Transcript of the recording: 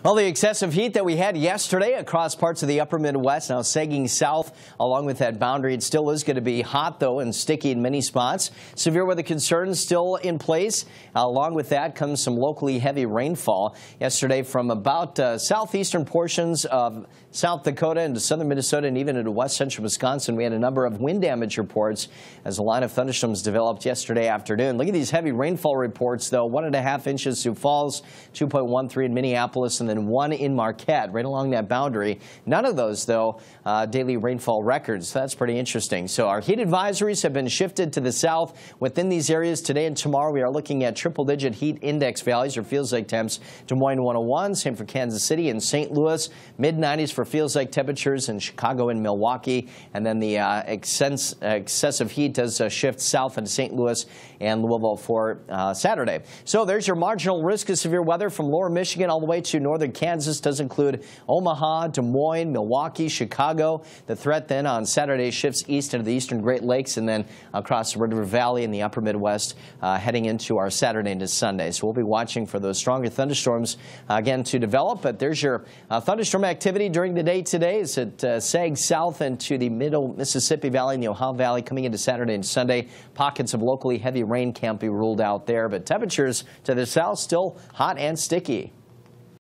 Well, the excessive heat that we had yesterday across parts of the upper Midwest now sagging south along with that boundary. It still is going to be hot, though, and sticky in many spots. Severe weather concerns still in place. Along with that comes some locally heavy rainfall yesterday from about southeastern portions of South Dakota into southern Minnesota and even into west central Wisconsin. We had a number of wind damage reports as a line of thunderstorms developed yesterday afternoon. Look at these heavy rainfall reports, though. 1.5 inches Sioux Falls, 2.13 in Minneapolis, and then 1 in Marquette, right along that boundary. None of those, though, daily rainfall records. So that's pretty interesting. So our heat advisories have been shifted to the south. Within these areas today and tomorrow, we are looking at triple-digit heat index values or feels like temps. Des Moines 101, same for Kansas City and St. Louis. Mid-90s for feels like temperatures in Chicago and Milwaukee. And then the excessive heat does shift south into St. Louis and Louisville for Saturday. So there's your marginal risk of severe weather from lower Michigan all the way to northern Kansas. Does include Omaha, Des Moines, Milwaukee, Chicago. The threat then on Saturday shifts east into the eastern Great Lakes and then across the Red River Valley in the upper Midwest heading into our Saturday into Sunday. So we'll be watching for those stronger thunderstorms again to develop. But there's your thunderstorm activity during the day today as it sags south into the middle Mississippi Valley and the Ohio Valley coming into Saturday and Sunday. Pockets of locally heavy rain can't be ruled out there, but temperatures to the south still hot and sticky.